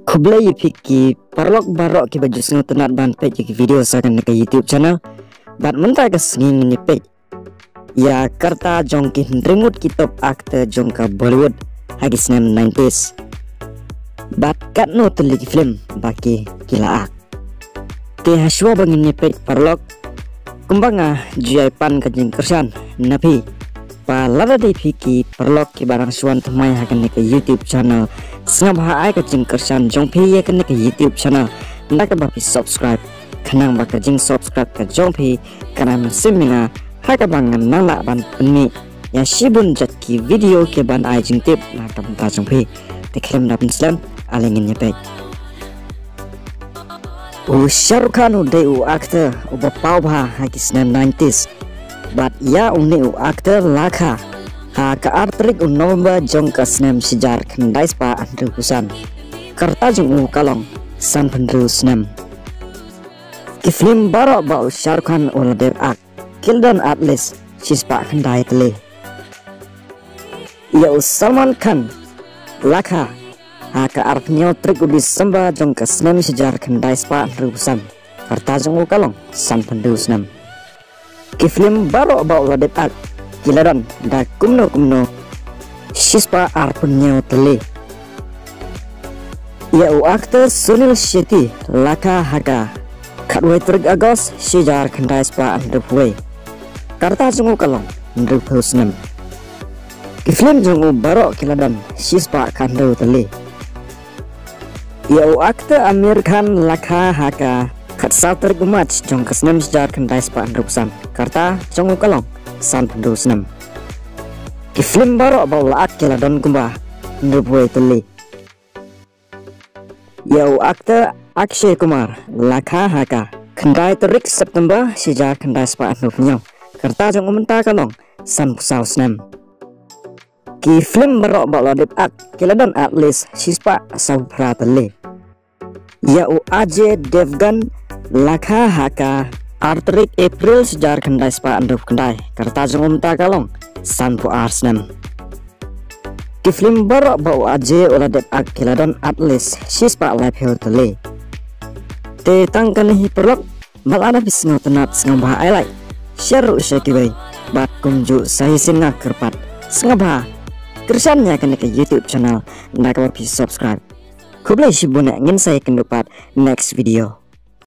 Kublai piki parlok barok ki baju sengat tenat ban page ki video sakan ke YouTube channel bat mentai ke senging ni page ya karta jong ki remote ki top actor jong ka Bollywood hagis nam 90s bat kat no tuli ki film baki kila ak te haswa bangin ni page parlok kumbanga jai pan ka jing kersan napi pa lada di piki parlok ki barang suan temai hakan ke YouTube channel sengap hai ka jing kersan jong pi ya kan ke YouTube channel ndak ba pi subscribe kanang ba ka jing subscribe ka jong pi kana simina ha ka bangan nala ban penni ya shibun jat ki video ke ban ai jing tip na ka ta jong pi te klem na bin slam alengin nyepek Shahrukh Khan de actor ba pau ba ha ki 90s but ya uni actor lakha ha ka artrik November jong ka snem sijar khandai spa andru kusan karta jong kalong san pandru snem ki film baro ba Shahrukh Khan ul der ak kildan atlas sispa khandai tle ya Salman Khan lakha ha ka artnyo trik udis samba jong ka snem sijar khandai spa andru kusan karta jong kalong san pandru snem ki film baro ba ul der ak kilaran da kumno sispa arpunnya tele ya actor Sunil Shetty laka haga kadwe truk agos sijar khandai spa andrupwe karta jungu kalong andrupusnem ki film jungu baro kiladan sispa khandau tele ya actor Amir Khan laka haga khatsa truk umach jong kasnem sijar khandai spa andrupusan karta jungu kalong san pendusnem ki film baro bawa akela don kumba ndrupwe tuli ya aktor Akshay Kumar lakha haka khandai tarik September sija khandai spa andrupnyo karta jong umenta kalong san pusau snem ki film baro bawa dip ak kiladon at least sispa asau pratali ya Ajay Devgan lakha haka Artrik April sejar khandai spa andrup khandai karta jong umta kalong sanpu arsnem ki film baro bau aje oladet ak kiladon atlas sispa live hel tele te tangkan hi perlok balada bisngo tenat sengaba ai like share usaki bai bat kumju sahi singa kerpat sengaba kersannya kan ke YouTube channel ndak wa subscribe kublai shibuna ngin saya kendupat next video